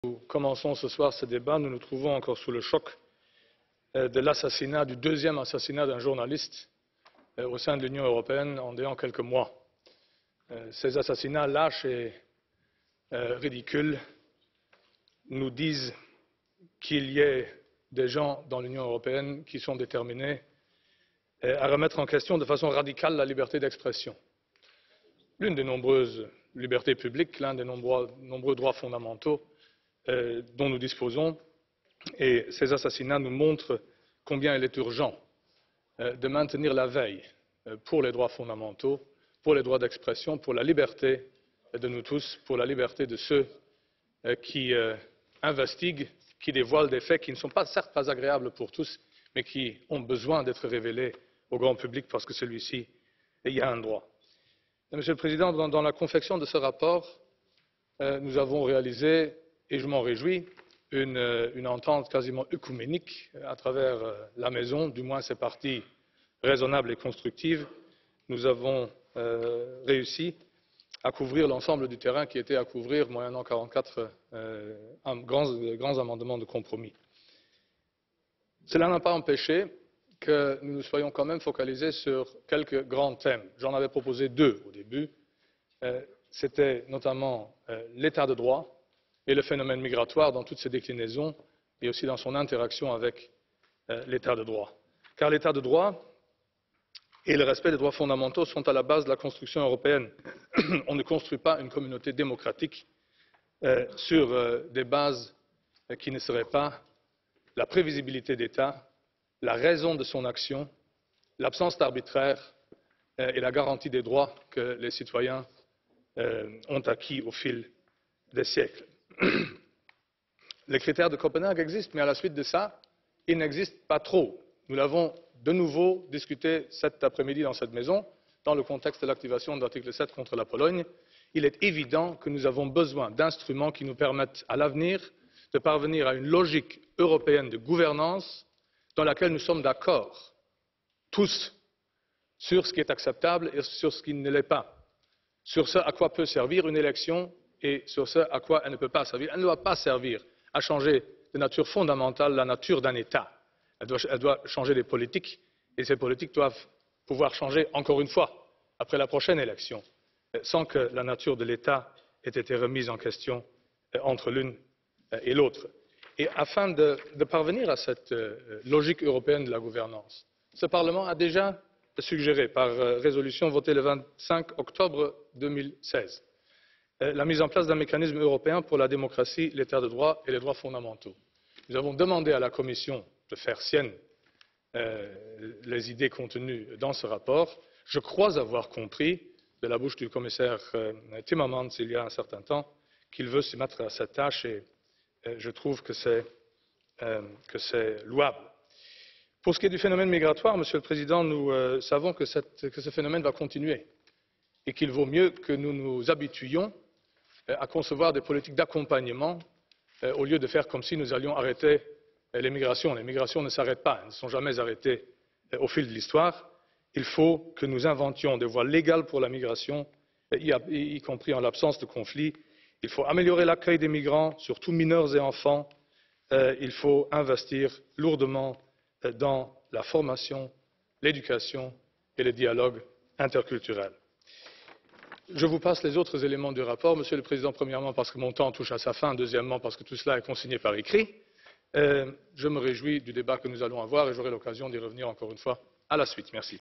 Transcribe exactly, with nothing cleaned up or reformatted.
Nous commençons ce soir ce débat, nous nous trouvons encore sous le choc de l'assassinat, du deuxième assassinat d'un journaliste au sein de l'Union européenne en ayant quelques mois. Ces assassinats lâches et ridicules nous disent qu'il y ait des gens dans l'Union européenne qui sont déterminés à remettre en question de façon radicale la liberté d'expression. L'une des nombreuses libertés publiques, l'un des nombreux, nombreux droits fondamentaux euh, dont nous disposons, et ces assassinats nous montrent combien il est urgent euh, de maintenir la veille euh, pour les droits fondamentaux, pour les droits d'expression, pour la liberté de nous tous, pour la liberté de ceux euh, qui euh, investiguent, qui dévoilent des faits qui ne sont pas, certes pas agréables pour tous, mais qui ont besoin d'être révélés au grand public parce que celui-ci y a un droit. Monsieur le Président, dans, dans la confection de ce rapport, euh, nous avons réalisé, et je m'en réjouis, une, une entente quasiment œcuménique à travers euh, la maison, du moins ses parties raisonnables et constructives. Nous avons euh, réussi à couvrir l'ensemble du terrain qui était à couvrir, moyennant quarante-quatre euh, grands, grands amendements de compromis. Cela n'a pas empêché que nous nous soyons quand même focalisés sur quelques grands thèmes. J'en avais proposé deux au début. Euh, C'était notamment euh, l'état de droit et le phénomène migratoire dans toutes ses déclinaisons et aussi dans son interaction avec euh, l'état de droit. Car l'état de droit et le respect des droits fondamentaux sont à la base de la construction européenne. On ne construit pas une communauté démocratique euh, sur euh, des bases euh, qui ne seraient pas la prévisibilité d'État, la raison de son action, l'absence d'arbitraire euh, et la garantie des droits que les citoyens euh, ont acquis au fil des siècles. Les critères de Copenhague existent, mais à la suite de ça, ils n'existent pas trop. Nous l'avons de nouveau discuté cet après-midi dans cette maison, dans le contexte de l'activation de l'article sept contre la Pologne. Il est évident que nous avons besoin d'instruments qui nous permettent à l'avenir de parvenir à une logique européenne de gouvernance dans laquelle nous sommes d'accord, tous, sur ce qui est acceptable et sur ce qui ne l'est pas, sur ce à quoi peut servir une élection et sur ce à quoi elle ne peut pas servir. Elle ne doit pas servir à changer de nature fondamentale la nature d'un État. Elle doit, elle doit changer les politiques et ces politiques doivent pouvoir changer encore une fois après la prochaine élection, sans que la nature de l'État ait été remise en question entre l'une et l'autre. Et afin de, de parvenir à cette euh, logique européenne de la gouvernance, ce Parlement a déjà suggéré, par euh, résolution votée le vingt-cinq octobre deux mille seize, euh, la mise en place d'un mécanisme européen pour la démocratie, l'état de droit et les droits fondamentaux. Nous avons demandé à la Commission de faire sienne euh, les idées contenues dans ce rapport. Je crois avoir compris de la bouche du commissaire euh, Timmermans il y a un certain temps qu'il veut se mettre à cette tâche et je trouve que c'est euh, louable. Pour ce qui est du phénomène migratoire, Monsieur le Président, nous euh, savons que, cette, que ce phénomène va continuer et qu'il vaut mieux que nous nous habituions euh, à concevoir des politiques d'accompagnement euh, au lieu de faire comme si nous allions arrêter euh, les migrations. Les migrations ne s'arrêtent pas, elles ne sont jamais arrêtées euh, au fil de l'histoire. Il faut que nous inventions des voies légales pour la migration, euh, y, y, y compris en l'absence de conflits. Il faut améliorer l'accueil des migrants, surtout mineurs et enfants. Euh, il faut investir lourdement euh, dans la formation, l'éducation et le dialogue interculturel. Je vous passe les autres éléments du rapport, Monsieur le Président, premièrement parce que mon temps touche à sa fin, deuxièmement parce que tout cela est consigné par écrit. Euh, je me réjouis du débat que nous allons avoir et j'aurai l'occasion d'y revenir encore une fois à la suite. Merci.